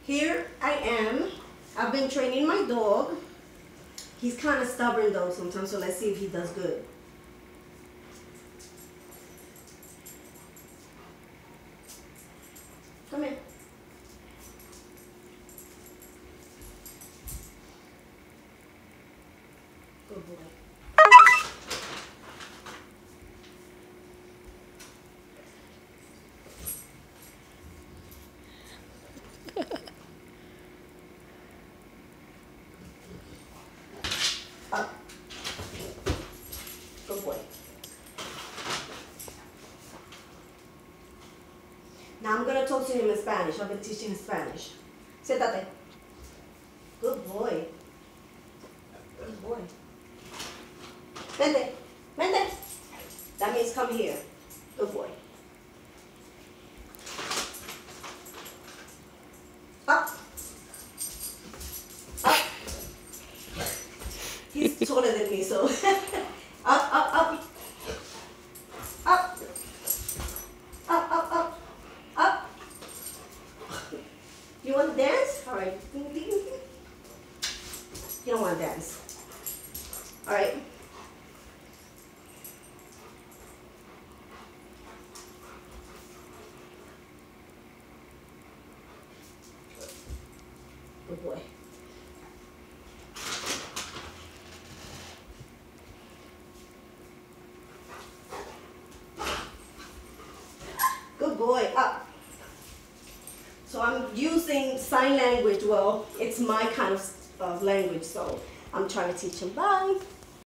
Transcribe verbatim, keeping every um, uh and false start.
here I am. I've been training my dog. He's kind of stubborn though sometimes, so let's see if he does good. Come here. Good boy. Up. Good boy. Now I'm going to talk to him in Spanish. I've been teaching him Spanish. Siéntate. Good boy. Good boy. Vente. Vente. That means come here. Good boy. Up. Up. He's taller than me, so. Up, up, up. Up. Up, up, up. Up. You want to dance? All right. You don't want to dance. All right. Good boy. Good boy. Up. So I'm using sign language. Well, it's my kind of uh, language, so I'm trying to teach him. Bye.